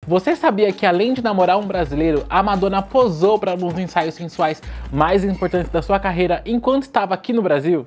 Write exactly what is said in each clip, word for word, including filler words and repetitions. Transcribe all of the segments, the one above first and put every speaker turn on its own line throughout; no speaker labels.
Você sabia que além de namorar um brasileiro, a Madonna posou para um dos ensaios sensuais mais importantes da sua carreira enquanto estava aqui no Brasil?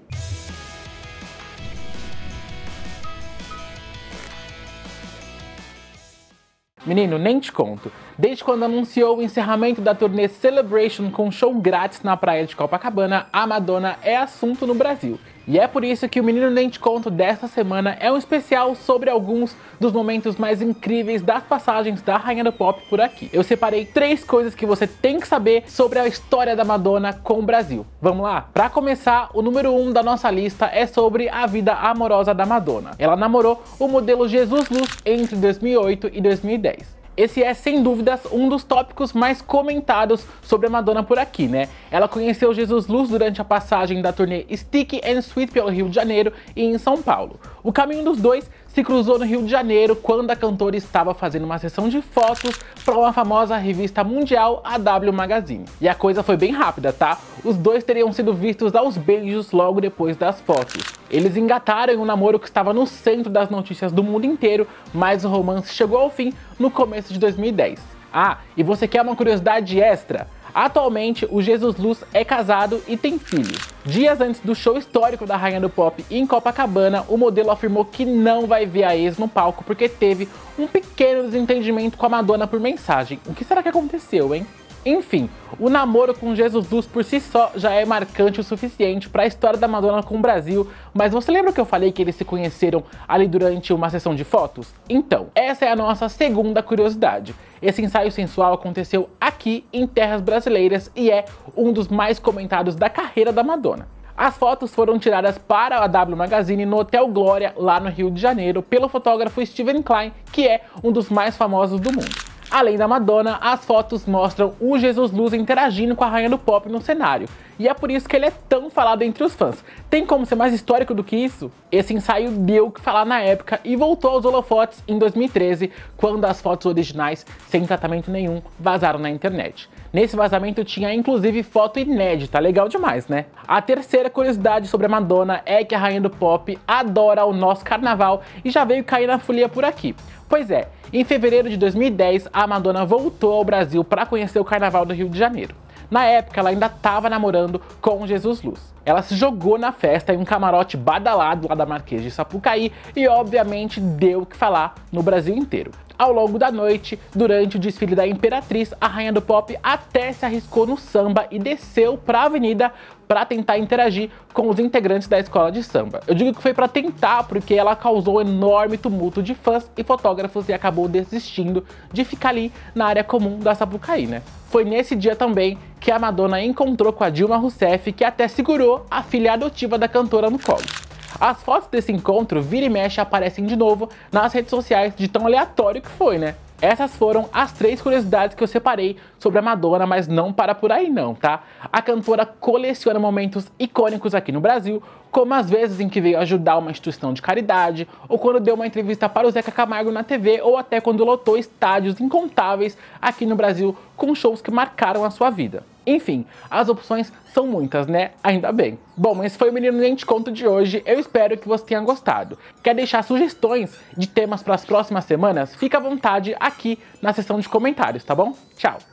Menino, nem te conto. Desde quando anunciou o encerramento da turnê Celebration com show grátis na praia de Copacabana, a Madonna é assunto no Brasil. E é por isso que o Menino Nem Te Conto desta semana é um especial sobre alguns dos momentos mais incríveis das passagens da Rainha do Pop por aqui. Eu separei três coisas que você tem que saber sobre a história da Madonna com o Brasil. Vamos lá? Pra começar, o número um da nossa lista é sobre a vida amorosa da Madonna. Ela namorou o modelo Jesus Luz entre dois mil e oito e dois mil e dez. Esse é, sem dúvidas, um dos tópicos mais comentados sobre a Madonna por aqui, né? Ela conheceu Jesus Luz durante a passagem da turnê Sticky and Sweet pelo Rio de Janeiro e em São Paulo. O caminho dos dois se cruzou no Rio de Janeiro quando a cantora estava fazendo uma sessão de fotos para uma famosa revista mundial, a W Magazine. E a coisa foi bem rápida, tá? Os dois teriam sido vistos aos beijos logo depois das fotos. Eles engataram em um namoro que estava no centro das notícias do mundo inteiro, mas o romance chegou ao fim no começo de dois mil e dez. Ah, e você quer uma curiosidade extra? Atualmente, o Jesus Luz é casado e tem filhos. Dias antes do show histórico da Rainha do Pop em Copacabana, o modelo afirmou que não vai ver a ex no palco porque teve um pequeno desentendimento com a Madonna por mensagem. O que será que aconteceu, hein? Enfim, o namoro com Jesus Luz por si só já é marcante o suficiente para a história da Madonna com o Brasil, mas você lembra que eu falei que eles se conheceram ali durante uma sessão de fotos? Então, essa é a nossa segunda curiosidade. Esse ensaio sensual aconteceu aqui em terras brasileiras e é um dos mais comentados da carreira da Madonna. As fotos foram tiradas para a W Magazine no Hotel Glória, lá no Rio de Janeiro, pelo fotógrafo Steven Klein, que é um dos mais famosos do mundo. Além da Madonna, as fotos mostram o Jesus Luz interagindo com a Rainha do Pop no cenário. E é por isso que ele é tão falado entre os fãs. Tem como ser mais histórico do que isso? Esse ensaio deu o que falar na época e voltou aos holofotes em dois mil e treze, quando as fotos originais, sem tratamento nenhum, vazaram na internet. Nesse vazamento tinha inclusive foto inédita, legal demais, né? A terceira curiosidade sobre a Madonna é que a Rainha do Pop adora o nosso carnaval e já veio cair na folia por aqui. Pois é, em fevereiro de dois mil e dez, a Madonna voltou ao Brasil para conhecer o Carnaval do Rio de Janeiro. Na época, ela ainda estava namorando com o Jesus Luz. Ela se jogou na festa em um camarote badalado lá da Marquês de Sapucaí e, obviamente, deu o que falar no Brasil inteiro. Ao longo da noite, durante o desfile da Imperatriz, a Rainha do Pop até se arriscou no samba e desceu para a avenida para tentar interagir com os integrantes da escola de samba. Eu digo que foi para tentar porque ela causou um enorme tumulto de fãs e fotógrafos e acabou desistindo de ficar ali na área comum da Sapucaí, né? Foi nesse dia também que a Madonna encontrou com a Dilma Rousseff, que até segurou a filha adotiva da cantora no colo. As fotos desse encontro, vira e mexe, aparecem de novo nas redes sociais de tão aleatório que foi, né? Essas foram as três curiosidades que eu separei sobre a Madonna, mas não para por aí não, tá? A cantora coleciona momentos icônicos aqui no Brasil, como as vezes em que veio ajudar uma instituição de caridade, ou quando deu uma entrevista para o Zeca Camargo na T V, ou até quando lotou estádios incontáveis aqui no Brasil com shows que marcaram a sua vida. Enfim, as opções são muitas, né? Ainda bem. Bom, esse foi o Menino Nem Te Conto de hoje, eu espero que você tenha gostado. Quer deixar sugestões de temas para as próximas semanas? Fica à vontade aqui na seção de comentários, tá bom? Tchau!